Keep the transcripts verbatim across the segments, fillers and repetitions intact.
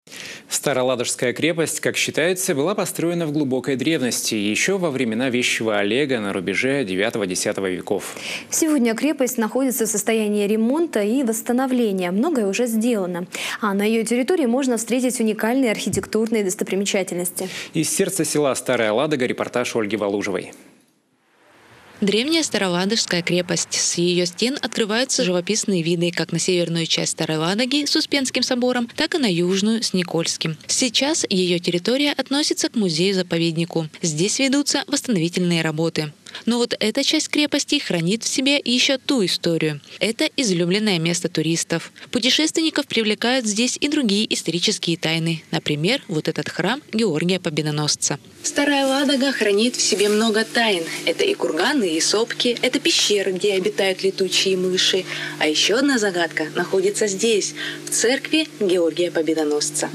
Староладожская крепость, как считается, была построена в глубокой древности, еще во времена вещего Олега на рубеже девятого-десятого веков. Сегодня крепость находится в состоянии ремонта и восстановления. Многое уже сделано. А на ее территории можно встретить уникальные архитектурные достопримечательности. Из сердца села Старая Ладога репортаж Ольги Валужевой. Древняя Староладожская крепость. С ее стен открываются живописные виды как на северную часть Старой Ладоги с Успенским собором, так и на южную с Никольским. Сейчас ее территория относится к музею-заповеднику. Здесь ведутся восстановительные работы. Но вот эта часть крепости хранит в себе еще ту историю. Это излюбленное место туристов. Путешественников привлекают здесь и другие исторические тайны. Например, вот этот храм Георгия Победоносца. Старая Ладога хранит в себе много тайн. Это и курганы, и сопки, это пещеры, где обитают летучие мыши. А еще одна загадка находится здесь, в церкви Георгия Победоносца.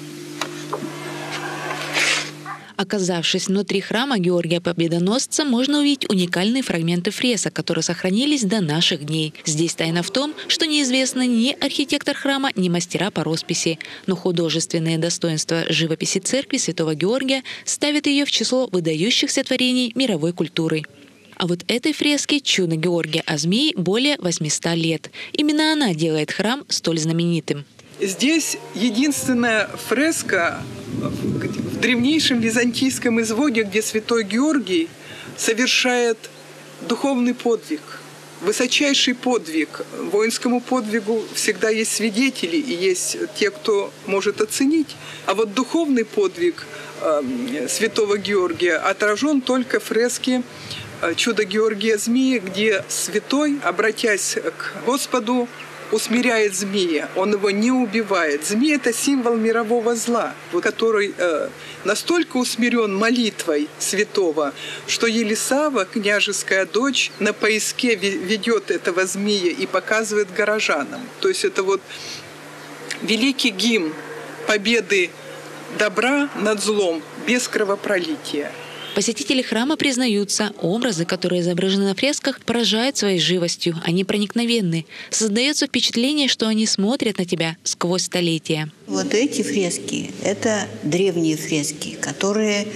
Оказавшись внутри храма Георгия Победоносца, можно увидеть уникальные фрагменты фресок, которые сохранились до наших дней. Здесь тайна в том, что неизвестны ни архитектор храма, ни мастера по росписи. Но художественные достоинства живописи церкви Святого Георгия ставят ее в число выдающихся творений мировой культуры. А вот этой фреске «Чудо Георгия о змее» более восьмисот лет. Именно она делает храм столь знаменитым. Здесь единственная фреска в древнейшем византийском изводе, где святой Георгий совершает духовный подвиг, высочайший подвиг. Воинскому подвигу всегда есть свидетели и есть те, кто может оценить. А вот духовный подвиг э, святого Георгия отражен только в фреске «Чудо Георгия змеи», где святой, обратясь к Господу, усмиряет змея, он его не убивает. Змея – это символ мирового зла, который э, настолько усмирен молитвой святого, что Елисава, княжеская дочь, на поиске ведет этого змея и показывает горожанам. То есть это вот великий гимн победы добра над злом без кровопролития. Посетители храма признаются, образы, которые изображены на фресках, поражают своей живостью, они проникновенны. Создается впечатление, что они смотрят на тебя сквозь столетия. Вот эти фрески – это древние фрески, которые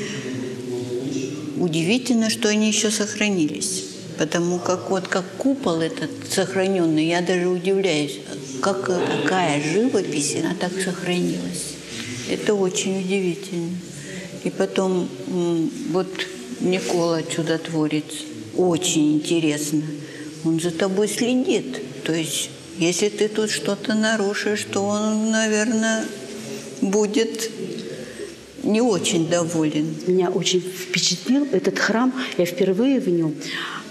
удивительно, что они еще сохранились. Потому как вот как купол этот сохраненный, я даже удивляюсь, как такая живопись, она так сохранилась. Это очень удивительно. И потом вот Никола Чудотворец, очень интересно, он за тобой следит. То есть, если ты тут что-то нарушишь, то он, наверное, будет не очень доволен. Меня очень впечатлил этот храм, я впервые в нем,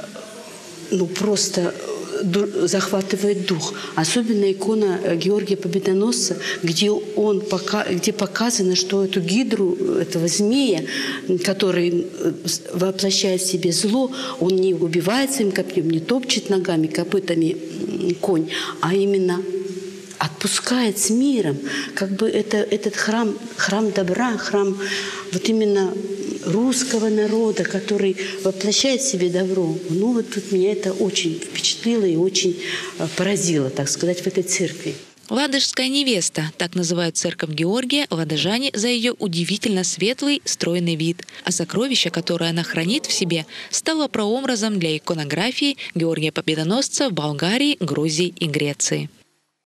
ну просто захватывает дух. Особенно икона Георгия Победоносца, где, он, где показано, что эту гидру, этого змея, который воплощает в себе зло, он не убивает своим копьем, не топчет ногами, копытами конь, а именно отпускает с миром. Как бы это, этот храм, храм добра, храм вот именно русского народа, который воплощает в себе добро. Ну вот тут меня это очень впечатлило и очень поразило, так сказать, в этой церкви. Ладожская невеста, так называют церковь Георгия ладожане за ее удивительно светлый, стройный вид. А сокровище, которое она хранит в себе, стало прообразом для иконографии Георгия Победоносца в Болгарии, Грузии и Греции.